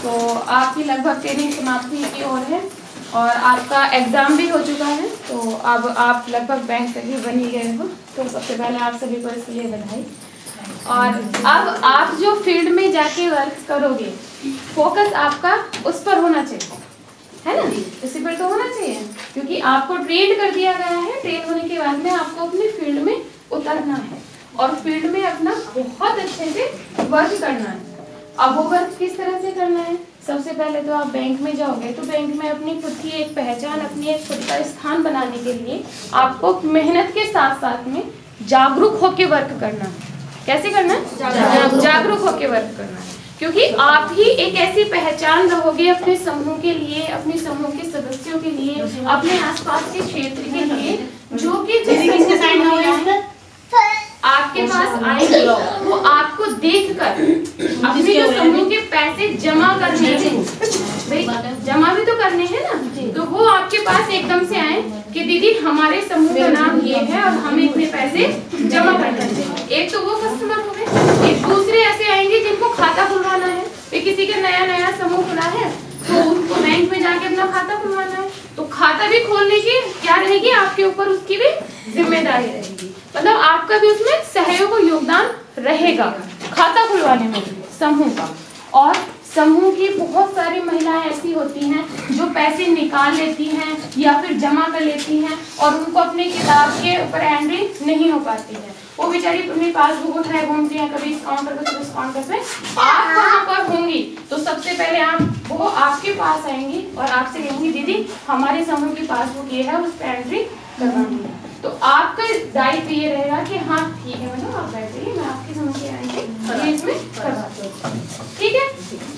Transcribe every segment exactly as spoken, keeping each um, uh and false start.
तो आपकी लगभग ट्रेनिंग समाप्ति की ओर है और आपका एग्ज़ाम भी हो चुका है, तो अब आप लगभग बैंक सभी बन ही गए हो। तो सबसे पहले आप सभी को इसके लिए बधाई। और अब आप जो फील्ड में जाके वर्क करोगे, फोकस आपका उस पर होना चाहिए, है ना? इसी पर तो होना चाहिए, क्योंकि आपको ट्रेन कर दिया गया है। ट्रेन होने के बाद में आपको अपने फील्ड में उतरना है और फील्ड में अपना बहुत अच्छे से वर्क करना है। अब वो वर्क किस तरह से करना है? सबसे पहले तो आप बैंक में जाओगे तो बैंक में अपनी खुद की एक पहचान, अपनी एक खुद का स्थान बनाने के लिए आपको मेहनत के साथ साथ में जागरूक होके वर्क करना है। कैसे करना है? जागरूक होके वर्क करना है, क्योंकि आप ही एक ऐसी पहचान रहोगे अपने समूह के लिए, अपने समूह के सदस्यों के लिए, अपने आसपास के क्षेत्र के लिए, जो कि आपके पास आएंगे वो आपको देखकर अपने जो समूह के पैसे जमा करने हैं, भाई जमा भी तो करने हैं ना, तो वो आपके पास एकदम से आए कि दीदी हमारे समूह का नाम ये है और हमें इतने पैसे जमा करने हैं। एक तो वो कस्टमर हो गए, एक दूसरे ऐसे आएंगे जिनको खाता खुलवाना है। तो किसी का नया नया समूह खुला है तो उनको बैंक में जाके अपना खाता खुलवाना है, तो खाता भी खोलने की क्या रहेगी आपके ऊपर, उसकी भी जिम्मेदारी रहेगी। मतलब आपका भी उसमें सहयोग और योगदान रहेगा खाता खुलवाने में समूह का। और समूह की बहुत सारी महिलाएं ऐसी होती हैं जो पैसे निकाल लेती हैं या फिर जमा कर लेती हैं और उनको अपने किताब के ऊपर एंट्री नहीं हो पाती है। वो बेचारी अपनी पासबुक उठाए घूमती हैं, कभी इस काउंटर पे कभी उस काउंटर पे। आप वहाँ पर होंगी तो सबसे पहले आप वो आपके पास आएंगी और आपसे कहेंगी दीदी हमारे समूह की पासबुक ये है, उस पर एंट्री करवानी है। तो आपका दायित्व ये रहेगा कि हाँ ठीक है मैडम आप बैठिए, मैं आपके समूह की एंट्री इसमें करवाती हूँ। ठीक है,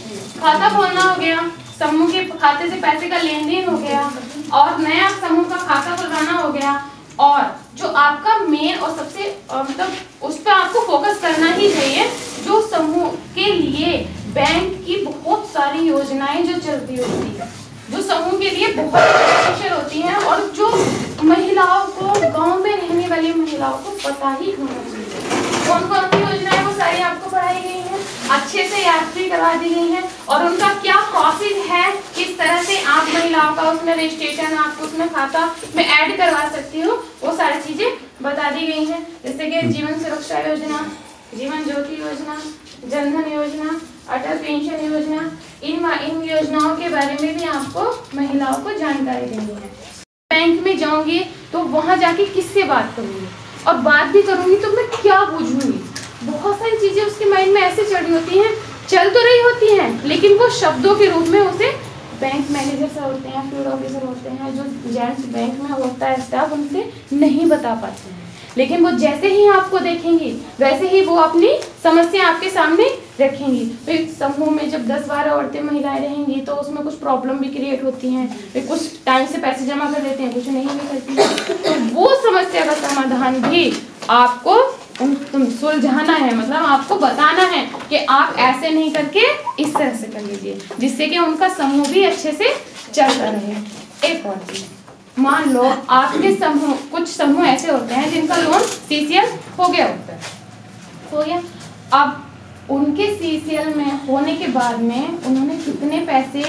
खाता खोलना हो गया, समूह के खाते से पैसे का लेन देन हो गया और नया समूह का खाता खुलवाना हो गया। और जो आपका मेन और सबसे मतलब उस पर आपको फोकस करना ही चाहिए, जो समूह के लिए बैंक की बहुत सारी योजनाएं जो चलती होती है, जो समूह के लिए बहुत बेनिफिशियल होती हैं और जो महिलाओं को, गांव में रहने वाली महिलाओं को पता ही होना चाहिए। कौन कौन सी योजनाएं वो सारी आपको पढ़ाई गई हैं, अच्छे से याद भी करवा दी गई हैं और उनका क्या प्रोसेस है, किस तरह से आप महिलाओं का उसमें रजिस्ट्रेशन, आपको उसमें खाता में ऐड करवा सकती हो, वो सारी चीजें बता दी गई हैं। जैसे कि जीवन सुरक्षा योजना, जीवन ज्योति योजना, जनधन योजना, अटल पेंशन योजना, इन इन योजनाओं के बारे में भी आपको महिलाओं को जानकारी देनी है। बैंक में जाऊंगी तो वहां जाके किससे बात करूंगी और बात भी करूंगी तो मैं क्या पूछूंगी, बहुत सारी चीजें उसके माइंड में ऐसे चढ़ी होती हैं, चल तो रही होती हैं, लेकिन वो शब्दों के रूप में उसे बैंक मैनेजर से होते हैं, फील्ड ऑफिसर होते हैं, जो जेंट्स बैंक में होता है स्टाफ, उनसे नहीं बता पाते हैं। लेकिन वो जैसे ही आपको देखेंगी वैसे ही वो अपनी समस्या आपके सामने रखेंगी। तो समूह में जब दस बारह औरतें महिलाएं रहेंगी तो उसमें कुछ प्रॉब्लम भी क्रिएट होती हैं, फिर कुछ टाइम से पैसे जमा कर देते हैं, कुछ नहीं भी करती हैं। तो वो समस्या का समाधान भी आपको तुम सुलझाना है, मतलब आपको बताना है कि आप ऐसे नहीं करके इस तरह से कर लीजिए, जिससे कि उनका समूह भी अच्छे से चलता रहे। एक और चीज, मान लो आपके समूह, कुछ समूह ऐसे होते हैं जिनका लोन सीसीएल हो गया होता है, हो गया। अब उनके सीसीएल में होने के बाद में उन्होंने कितने पैसे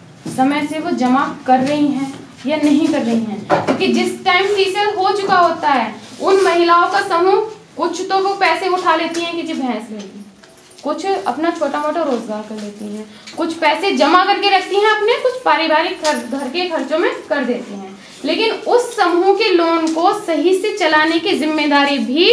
समय से वो जमा कर रही हैं या नहीं कर रही हैं, क्योंकि जिस टाइम सीसीएल हो चुका होता है उन महिलाओं का समूह कुछ तो वो पैसे उठा लेती हैं कि जी भैंस लेगी, कुछ अपना छोटा मोटा रोजगार कर लेती हैं, कुछ पैसे जमा करके रखती हैं अपने, कुछ पारिवारिक घर के खर्चों में कर देती हैं। लेकिन उस समूह के लोन को सही से चलाने की जिम्मेदारी भी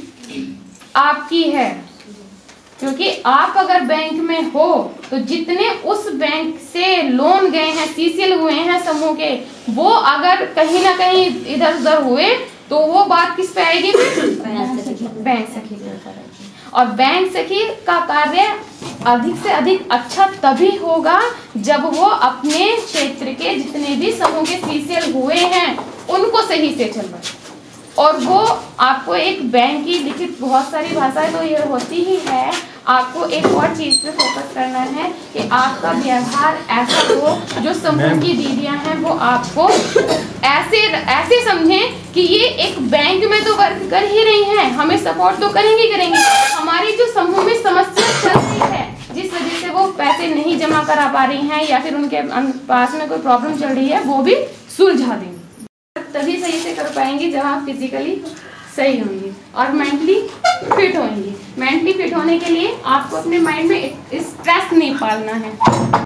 आपकी है, क्योंकि आप अगर बैंक में हो तो जितने उस बैंक से लोन गए हैं, सीसीएल हुए हैं समूह के, वो अगर कहीं ना कहीं इधर उधर हुए तो वो बात किस पे आएगी? बैंक सखी के ऊपर आएगी। और बैंक सखी का कार्य अधिक से अधिक अच्छा तभी होगा जब वो अपने क्षेत्र के जितने भी समूह के सीसीएल हुए हैं उनको सही से चलवाए। और वो आपको एक बैंक की लिखित बहुत सारी भाषाएं तो ये होती ही है, आपको एक और चीज पे फोकस करना है कि आपका व्यवहार ऐसा हो जो समूह की दीदियां हैं वो आपको ऐसे ऐसे समझें कि ये एक बैंक में तो वर्क कर ही रही हैं, हमें सपोर्ट तो करेंगे करेंगे, हमारी जो समूह में समस्या चल रही है जिस वजह से वो पैसे नहीं जमा करा पा रही हैं या फिर उनके पास में कोई प्रॉब्लम चल रही है, वो भी सुलझा देंगे। तभी सही से कर पाएंगी जब आप फिजिकली सही होंगी और मेंटली फिट होंगी। मेंटली फिट होने के लिए आपको अपने माइंड में स्ट्रेस नहीं पालना है।